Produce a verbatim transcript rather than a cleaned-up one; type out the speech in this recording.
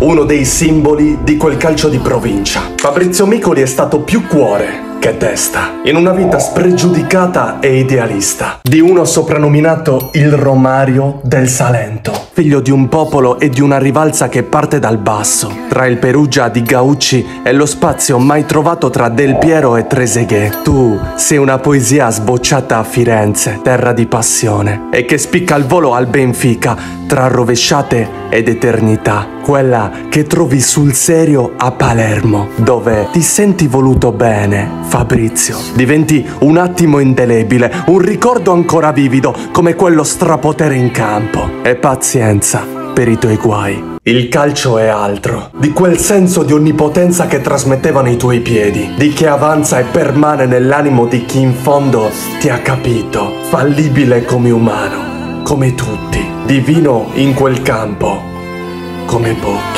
uno dei simboli di quel calcio di provincia. Fabrizio Micoli è stato più cuore che testa, in una vita spregiudicata e idealista, di uno soprannominato il Romario del Salento, figlio di un popolo e di una rivalsa che parte dal basso, tra il Perugia di Gaucci e lo spazio mai trovato tra Del Piero e Trezeguet. Tu sei una poesia sbocciata a Firenze, terra di passione, e che spicca al volo al Benfica, tra rovesciate ed eternità, quella che trovi sul serio a Palermo, dove ti senti voluto bene, Fabrizio. Diventi un attimo indelebile, un ricordo ancora vivido come quello strapotere in campo. E pazienza per i tuoi guai. Il calcio è altro, di quel senso di onnipotenza che trasmettevano i tuoi piedi, di che avanza e permane nell'animo di chi in fondo ti ha capito, fallibile come umano, come tutti, divino in quel campo, come pochi.